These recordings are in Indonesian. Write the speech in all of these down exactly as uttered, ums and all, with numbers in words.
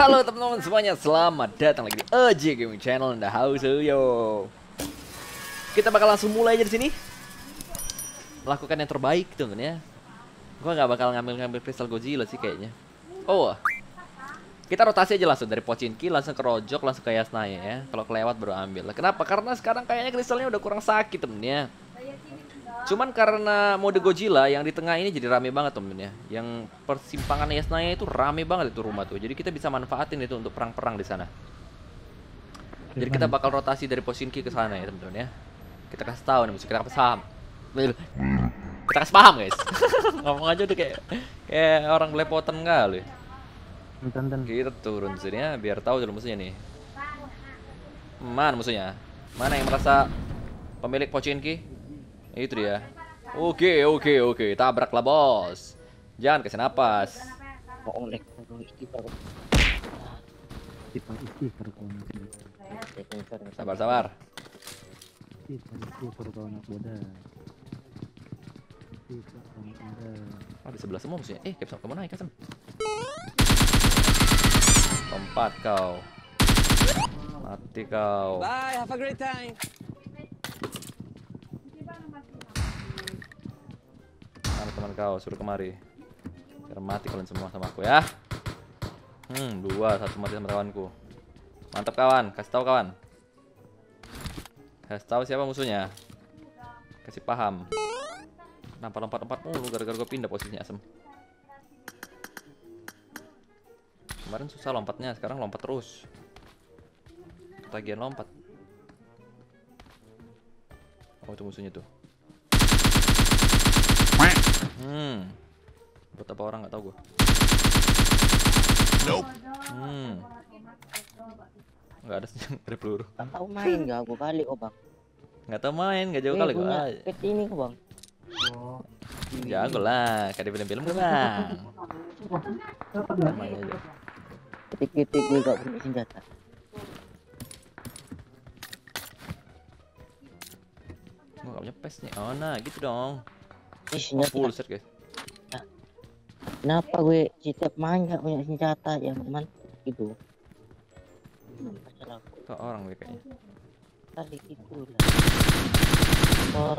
Halo teman-teman semuanya, selamat datang lagi di A J Gaming Channel in the house yo. Kita bakal langsung mulai aja di sini. Melakukan yang terbaik teman ya. Gua nggak bakal ngambil-ngambil kristal Godzilla sih kayaknya. Oh, kita rotasi aja langsung dari Pochinki langsung ke Rojok langsung ke Yasnaya ya. Kalau kelewat baru ambil. Kenapa? Karena sekarang kayaknya kristalnya udah kurang sakit temen ya. Cuman karena mode Godzilla yang di tengah ini jadi rame banget temen ya. Yang persimpangan Yasnaya itu rame banget itu rumah tuh. Jadi kita bisa manfaatin itu untuk perang-perang di sana. Jadi kita bakal rotasi dari Pochinki ke sana ya teman-teman ya. Kita kasih tahu nih, kita kasih paham. Kita kasih paham guys. Ngomong aja udah kayak kayak orang belepotan kali. Kita turun sini ya biar tahu dulu musuhnya nih. Mana musuhnya? Mana yang merasa pemilik Pochinki? Itu dia. Oke, oke, oke. Tabraklah, bos. Jangan kasih napas. Sabar, sabar. Oh, di sebelah semua musuhnya. Eh, Capsule, kamu naik, Kasem. Tempat kau. Mati kau. Bye, have a great time. Mana teman kau, suruh kemari. Biar mati kalian semua sama aku ya. Hmm, dua, satu mati sama kawanku. Mantap kawan, kasih tahu kawan. Kasih tahu siapa musuhnya. Kasih paham. Kenapa lompat-lompat mulu gara-gara gue pindah posisinya asem. Kemarin susah lompatnya, sekarang lompat terus. Ketagihan lompat. Oh, itu musuhnya tuh. Hmm. Buat apa orang nggak tahu gue. Nope. Hmm. Nggak ada dari peluru. Nggak tahu main nggak aku kali kok bang. Nggak tahu main, nggak jauh kali gue. Pet ini kok bang. Jago lah, kayak di film-film gue bang. Namanya aja. Ketik-ketik gue gak punya senjata. Gue nggak punya pes nih. Oh nah, gitu dong. Ini Oh, senjata. full set guys. Kenapa gue setiap main gak punya senjata yang teman gitu? Masalah Tuh orang gue kayaknya. kali itu lah. Or...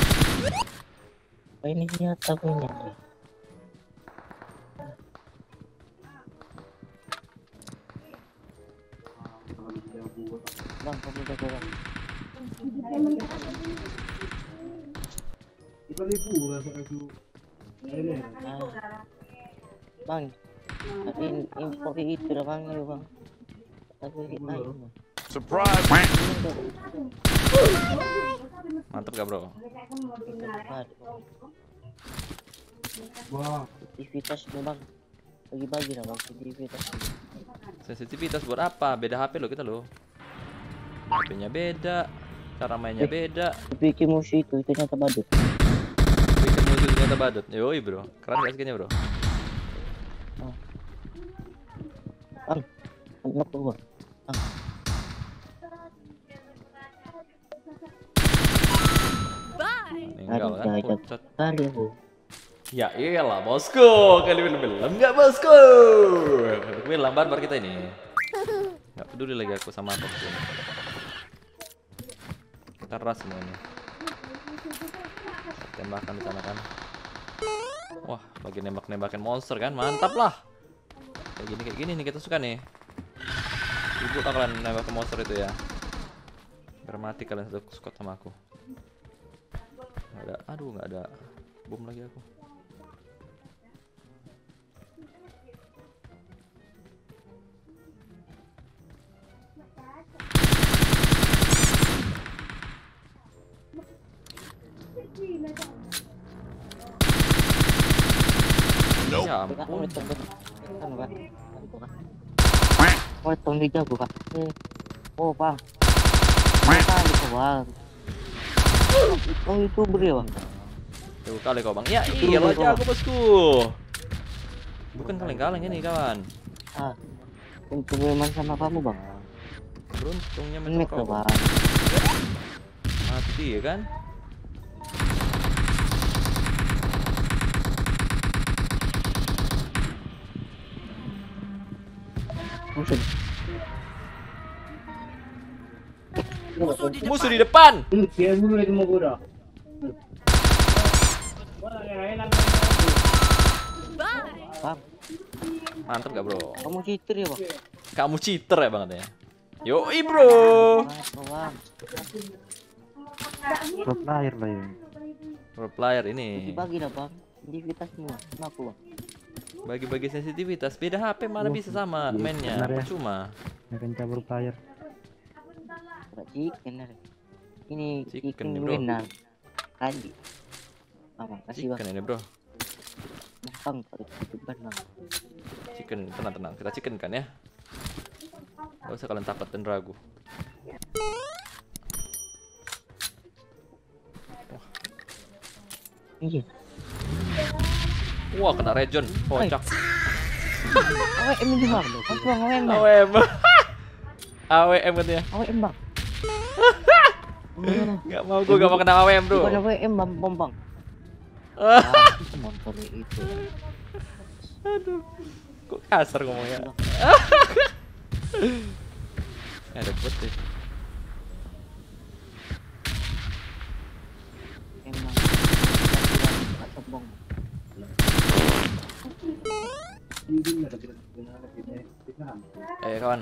Oh, ini senjata punya. Bang, kamu jago bang. Ah. Bang, tapi info itu lah bang, ya bang. Tapi kita Surprise. Mantap gak bro? Aktivitas bang, bagi-bagi lah bang, aktivitas. Sensitivitas buat apa? Beda H P lo kita lo. H P-nya beda, cara mainnya beda. Bikin musuh itu, itu nyata badut. Bikin musuh ternyata badut. Yoi bro, keren gak skinnya bro? Bang, enak tuh bang. Bang. Meninggal kan? Aduh, Pucat. kali aku. Ya iyalah bosku, kali film-film nggak bosku. Gue lambat bar kita ini. Nggak peduli lagi aku sama apapun. Kita ras semuanya. Tembakan di sana kan. Wah, lagi nembak-nembakin monster kan, mantap lah. Kayak gini kayak gini nih kita suka nih. Ibu tak kalian nembak ke monster itu ya. Biar mati kalian satu squad sama aku. Nggak ada, aduh nggak ada bom lagi aku. Nope. Ya Bukan, ampun. itu bukan. Bukan, bukan. Bukan. Oh, tong di jago kak. Eh. Oh bang. Dua kali kok bang. Oh itu beri bang. Tuh kali kau bang. Ya iya lo jago bosku. Bukan kaleng-kaleng ini kawan. Ah. Untuk memang sama kamu bang. Beruntungnya Menik mentok loh kau. bang. Mati ya kan? Musuh. Musuh di depan. Bang, Mantap gak bro? kamu cheater ya bang? Kamu cheater ya banget ya. Yoi bro. Bang, Pro player lah ya. Pro player ini. bagi dah bang, aktivitas semua, sama aku bang. Bagi-bagi sensitivitas. Beda H P mana Wah, bisa sama iya, mainnya. benar ya. Cuma. Akan cabur player. Ada chicken ada. Ini Chicken chicken nih, bro. winner. Tadi. Bang, kasih bang. Chicken ini bro. Bang, kalau itu ban bang. Chicken, tenang-tenang. Kita chicken kan ya. Gak usah kalian takut dan ragu. Iya. Wah, kena region. Kocak. A W M ini bang, kasih bang A W M bang. A W M. A W M katanya. A W M bang. Gak mau, gue gak mau kena A W M bro. Bukan A W M bang, bom bang. Ah, Ah, motor itu. Aduh, kok kasar ngomongnya. Ada bot deh. Emang. Gak sombong. Eh kawan.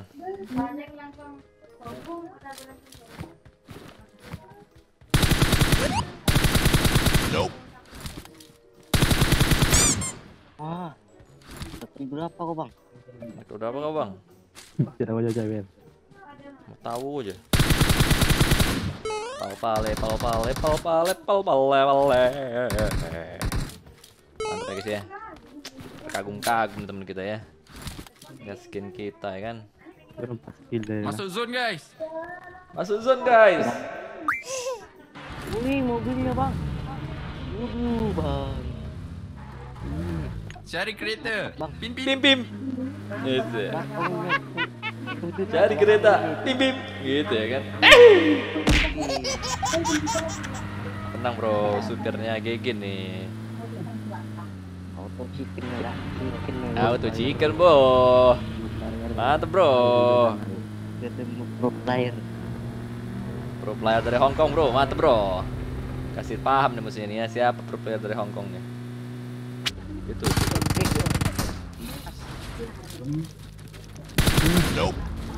Nope. Wah. Dapat berapa kok bang? Udah apa kau bang? Tidak mau jawab. Mau tahu aja. Pal pale, pal pale, pal pale, pal pale, pale. Mantap ya guys ya. Kagum-kagum teman kita ya. Lihat skin kita ya kan. Berapa skill deh. Masuk zone guys. Masuk zone guys. Wih, mobilnya bang. Waduh bang. Cari kereta. Bang. Pin pin. Pim pim. Gitu. ya. Bang, kamu- Cari kereta. Pim pim. Gitu ya kan. Tenang bro, supirnya G G nih. Auto chicken lah, chicken lah. Auto chicken bro. Mantap bro. Ketemu pro player. Pro player dari Hong Kong bro, mantap bro. Kasih paham nih musuhnya nih ya, siapa pro player dari Hong Kong nih. Itu. Nope.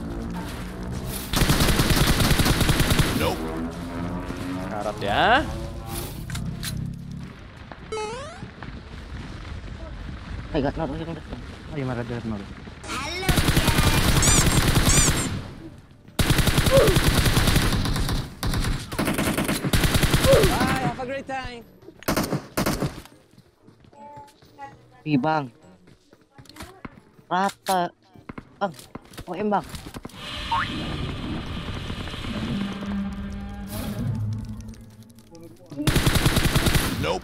Nope. Karat ya. I got not yang dekat. Ayo marah dia nol. Ih bang. Rata. Bang, O M bang. Nope.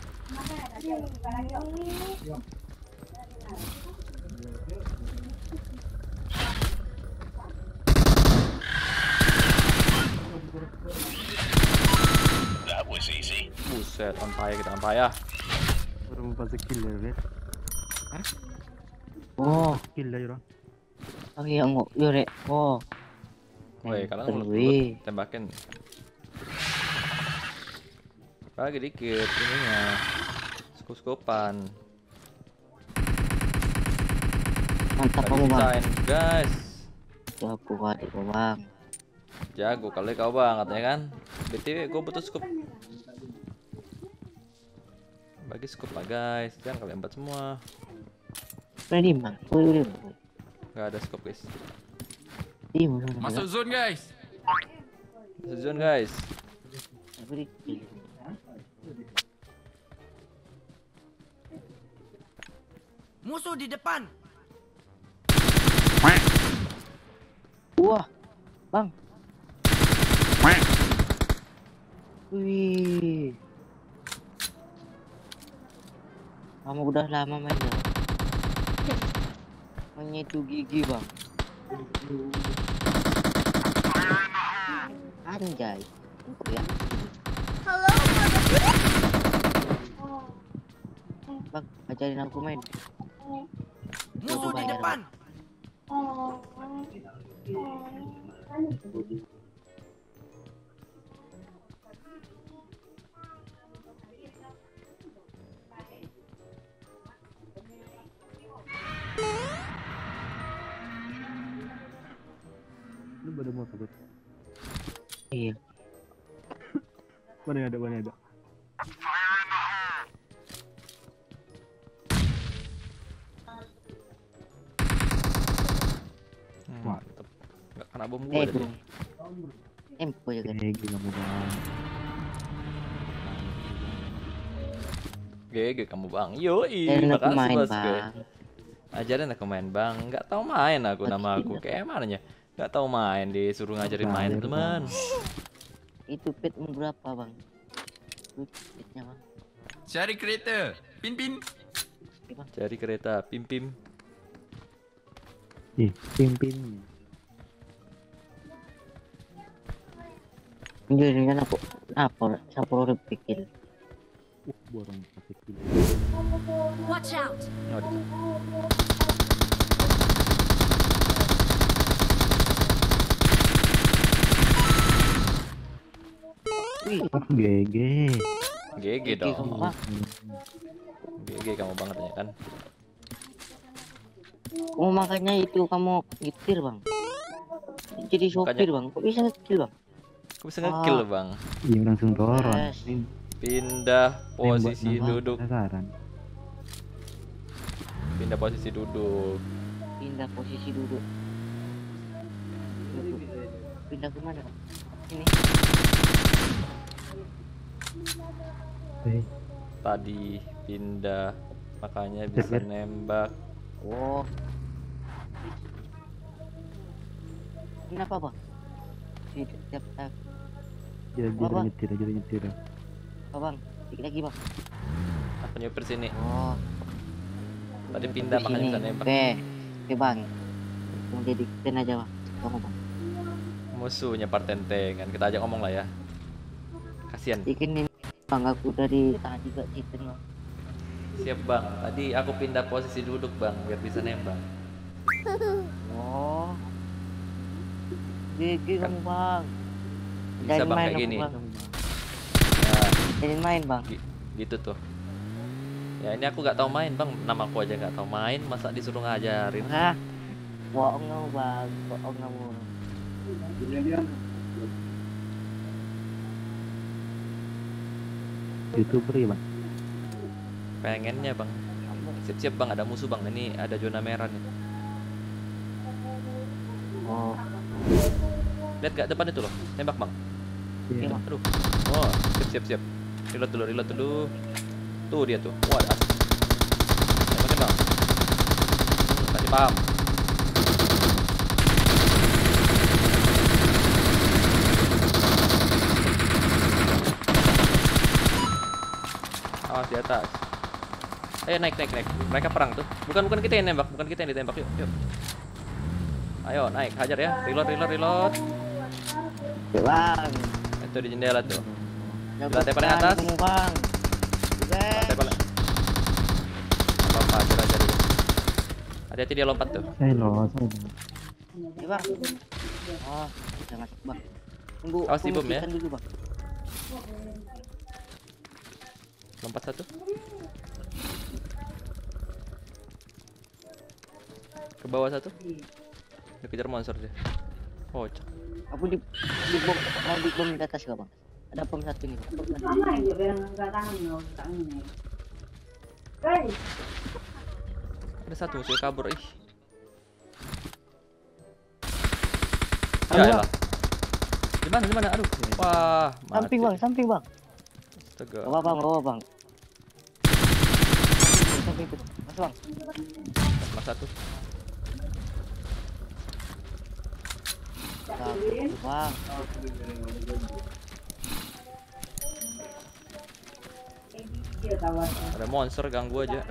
That was easy. Buset, on fire kita on fire. Berapa skill deh, bet? Oh, Skill deh, bro. oh iya nggak, yore. Oh. Woi, kalian Tempen, mulut wih. tembakin. Lagi dikit ininya. Skop-skopan. Mantap Lagi kamu bang. desain, guys. Jago adik gua bang. Jago kali kau bang katanya kan. B T W gue butuh scoop. Bagi scoop lah guys, jangan kalian empat semua. Ready bang. Wih, wih, wih. Gak ada scoop guys. Ih, mana mana. Masuk zone guys. Season guys. Beri. Musuh di depan. Wah, bang. Wih. Kamu udah lama main ya? Mainnya itu gigi bang. Anjay. Empuk ya. Bang, ajarin aku main. Musuh di depan. Lu pada motor Bet. Iya. Mana yang ada, mana yang ada. Hmm, mantep. Nggak kena bom Eh, gua tadi. bro. Empo ya kan. Eh, gila mau bang. G G kamu bang. Yoi, Eh, aku makasih main, bosku. Bang. Ajarin aku main bang. Nggak tahu main aku, nama aku kayak mana ya? Nggak tahu main, disuruh ngajarin main Belajar, teman. Itu petmu berapa, Bang? Itu petnya, Bang. Cari kereta. Pin pin. Oke, Bang. Cari kereta, pim pim. Ih, pimpin. Jadi kan aku apa? Siapa orang pikir? Uh, borong pakai kilo. Watch out! Oh, di- Wih, Oh, G G. G G G G kamu, dong. Bang. G G kamu banget ya kan. Oh, makanya itu kamu nyetir, Bang. Jadi sopir, Bang. Kok bisa ngekill, Bang? Aku bisa ngekill Ah. bang. Iya, langsung dorong. Yes. Ini Pindah posisi nembak duduk. sasaran. Pindah posisi duduk. Pindah posisi duduk. Duduk. Pindah ke mana, Bang? Ini. Eh, Tadi pindah, makanya bisa Cepet. nembak. Oh. Kenapa, Bang? Tidak tiap tiap. jadi Apa? jadi nyetir, jadi nyetir. Oh, Bang. Dikit lagi, Bang. Aku nyupir sini. Oh. Tadi pindah Di makanya sini. bisa nembak. Oke. Oke, Bang. Tunggu jadi ten aja, Bang. Tunggu, Bang. Musuhnya partentengan. Kita ajak ngomong lah ya. Kasian. Bikin ini, Bang. Aku dari tadi gak chicken, Bang. Siap bang. Tadi aku pindah posisi duduk bang, biar bisa nembak. Oh. G G kamu, Bang. Bisa Jadi bang main kayak aku, gini. Bang. Ya, Jadi main, Bang. gi- gitu tuh. Ya ini aku nggak tahu main bang. Nama aku aja nggak tahu main. Masa disuruh ngajarin? Ah. Bohong kamu, Bang. Bohong kamu. YouTuber ya, Bang. Pengennya bang. Siap-siap bang. Ada musuh bang. Ini ada zona merah nih. Oh. Lihat gak depan itu loh. Tembak bang. Iya, Bang. Aduh. Oh, siap siap siap. Reload dulu, reload dulu. Tuh dia tuh. Wah, as. Tembakin bang. Hmm, kasih paham. Awas di atas. Ayo naik naik naik. Mereka perang tuh. Bukan bukan kita yang nembak, bukan kita yang ditembak. Yuk yuk. Ayo naik, hajar ya. Reload reload reload. Oke, Bang. Itu di jendela tuh. Jago Lantai paling sekali atas. kamu, Bang. Yes. Lantai paling. Apa apa hajar hajar dia. Hati-hati dia lompat tuh. Saya loh, saya loh. Oke, Bang. Oh, udah masuk, Bang. Tunggu. Awas di tunggu bom ya. chicken dulu, Bang. Lompat satu. Ke bawah satu. Dikejar monster dia. Oh, cak. Aku di di bom, mau di bom di atas gak, Bang? Ada bom satu nih, Bang. Ada satu musuh kabur ih. Ada. Ya elah. Di mana di mana? Aduh. Wah, mati. Samping, Bang, samping, Bang. Astaga. Bawa, Bang, bawa, Bang. Samping itu. Mas, Bang. Mas satu. Satu, Bang. Ada monster ganggu aja.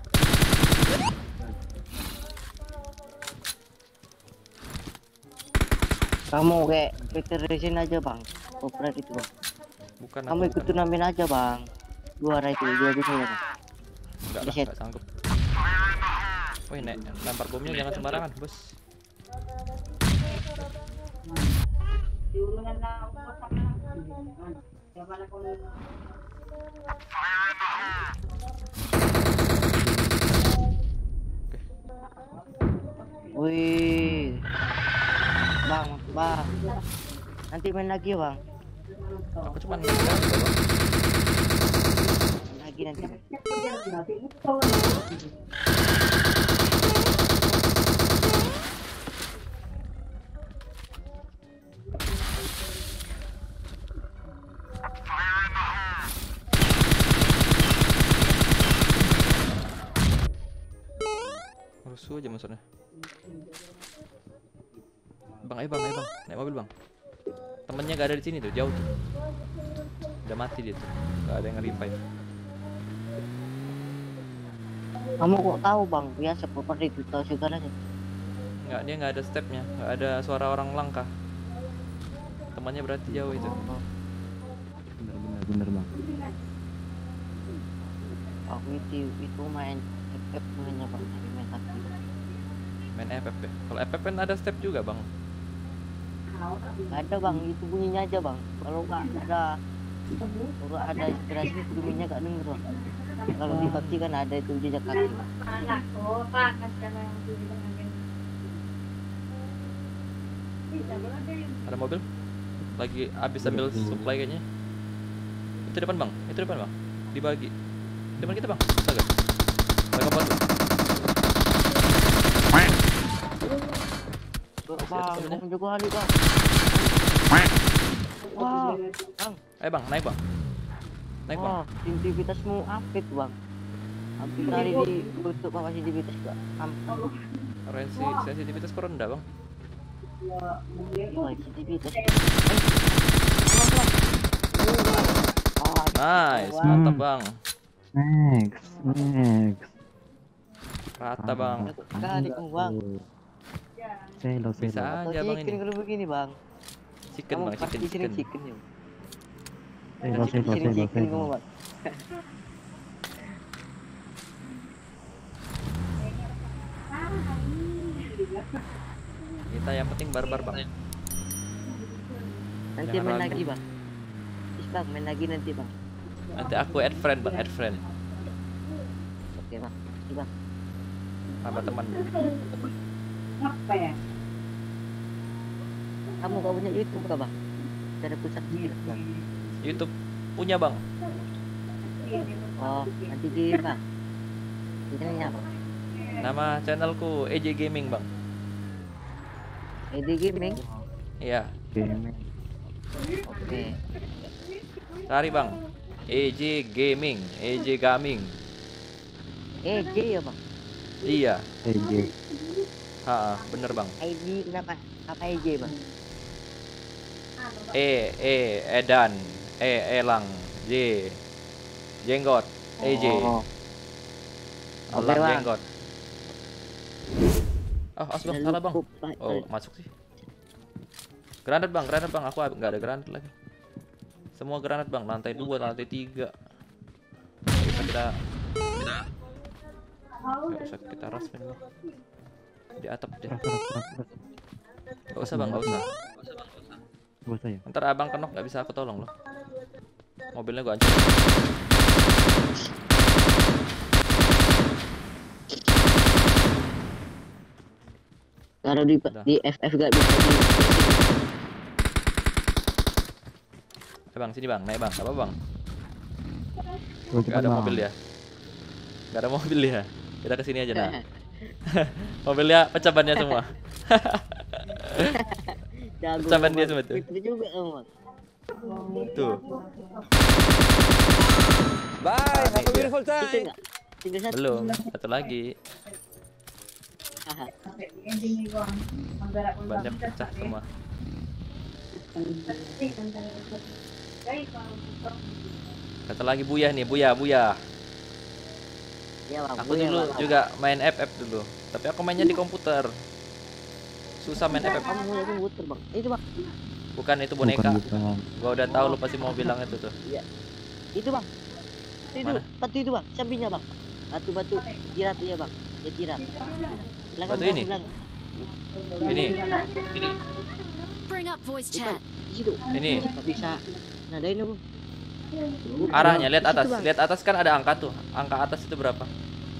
Kamu kayak Peter Resin aja, Bang. Operat itu, Bang. Bukan Kamu aku, ikut bukan. turnamen aja, Bang. Juara itu, juara itu ya, Bang. Enggak lah, Reset. enggak sanggup. Wih, nek, lempar bomnya jangan sembarangan, Bos. Wih. Bang, aku Bang. Nanti main lagi ya, Bang. Aku cuma nggak tahu, Bang. Main lagi nanti. Bang. Rusuh aja maksudnya. Bang, ayo bang, ayo bang, naik mobil bang. Temennya gak ada di sini tuh, jauh tuh. Udah mati dia tuh, gak ada yang nge-revive. Kamu kok tahu, Bang? Biasa properti itu tahu segalanya. Nggak, dia nggak ada stepnya, nggak ada suara orang langkah. Temannya berarti jauh itu. Bener bener bener bang. Aku itu itu main F F mainnya, Bang. Main kaki. Main F F ya. Kalau F F kan ada step juga bang. Nggak ada, Bang, itu bunyinya aja, Bang. Kalau nggak ada kalau ada inspirasi bunyinya nggak denger, Bang. Kalau di P U B G kan ada itu jejak kaki. Ada mobil lagi habis ambil supply kayaknya. Itu depan bang, itu depan bang, dibagi depan kita bang, bisa gak? Bang, bang. Bang, bang, jago kali, Bang. Wah, Bang. Ayo bang, naik bang, naik bang. Wah, sensitivitasmu update, Bang. Hampir kali di bentuk apa sensitivitas gak? Ampun. Rensi sensitivitas kok rendah bang. Wah, sensitivitas. Nice, mantap bang. Next, next. Rata bang. Kali, Bang. Selo, Bisa selo. aja bang ini. Chicken kalau begini, Bang. Chicken Kamu bang, chicken, pasti sering chicken. chicken ya. Selo, selo, Sering selo, chicken selo. kamu, Bang. Kita yang penting barbar bang. Nanti Jangan main ragu. lagi, Bang. Is, Bang, main lagi nanti, Bang. Nanti aku add friend bang, add friend. Oke, Bang. Is, Bang. Tambah teman. Kamu gak punya YouTube gak, Bang? Cara pusat dikit, Bang. YouTube punya bang. Oh, nanti di, Bang. Channelnya, Bang. Nama channelku E J Gaming bang. E D Gaming. Iya, Gaming. Oke. cari bang. E J Gaming, E J Gaming. E J ya, Bang? Iya, E J. ha, bener bang. I D kenapa? Apa E J, Bang? E, E, Edan, E, Elang, J, Jenggot, E J, Oh, Elang Oke, Bang. Jenggot. Oh, as bang, salah bang. Oh, masuk sih. Granat bang, granat bang. Aku nggak ada granat lagi. Semua granat bang, lantai dua, lantai tiga. Bisa kita, nggak usah kita rasmin bang. Di atap deh. Ras, ras, ras, ras. Gak usah bang, gak usah. Gak usah ya? Ntar abang kenok nggak bisa aku tolong loh. Mobilnya gua hancur. Kalau di Udah. di F F gak bisa di. Eh bang, sini bang, naik bang, apa bang? Gua Gak ada cepat, mobil Bang. ya? Gak ada mobil ya? Kita kesini aja nah. Mobilnya pecah bannya semua. Jago, Pecahan dia Bang. semua tuh. Itu juga, Bang. Tuh. Bye, have a dia. beautiful Itu time. enggak? Tinggal satu. Belum, satu lagi. Haha. Bannya pecah semua. Satu lagi Buya nih, Buya, Buya. Iya, Bang. Aku Punya, dulu Bang. juga main F F dulu, tapi aku mainnya di komputer. Susah main F F. Kamu punya komputer, Bang. Itu, Bang. Bukan itu boneka. Bukan, bukan. Gua udah tahu lu pasti mau bilang itu tuh. Itu, Bang. Itu, Mana? batu itu, Bang. Sampingnya, Bang. Batu-batu jirat ya, Bang. Ya jirat. Belakang, Batu Bang, ini? belakang. Ini, Bring up voice Bukan. chat. Di situ. ini. Nggak bisa. Nadain lu. Arahnya lihat atas, Situ, Bang. lihat atas kan ada angka tuh. Angka atas itu berapa?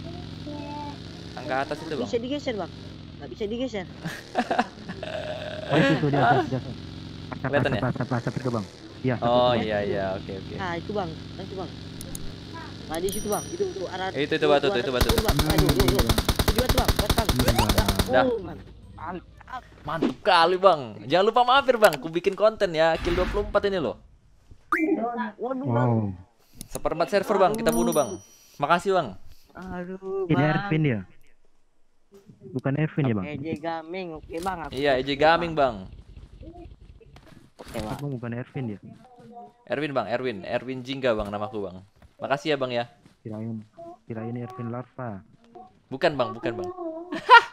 Angka atas itu, Bang. Bisa digeser, Bang. Nggak bisa digeser. Oh itu tuh di atas, di atas. Asap, Kelihatan asap, ya? asap, asap itu bang. Iya. asap Oh itu, Bang. iya iya, oke oke. Nah itu bang, nah itu bang. Nah di situ bang, itu itu arah. Eh, itu, itu batu, arah- itu batu. Itu bang, Hmm, aduh, aduh, iya, aduh. Bang. Itu batu bang, batu bang. Iya, Bang. Dah. Oh, man. Mantap. Mantap kali bang. Jangan lupa mampir bang, ku bikin konten ya. Kill dua puluh empat ini loh. Waduh bang. Wow. Seperempat server bang, kita bunuh bang. Makasih bang. Aduh Ini bang. Ervin ya? Bukan Ervin ya bang? E J Gaming, oke bang. aku Iya, E J Gaming bang. Oke bang. Bang bukan Ervin ya? Erwin bang, Erwin, Erwin Jingga bang namaku bang. Makasih ya bang ya. Kirain, kirain Ervin Larva. Bukan bang, bukan bang.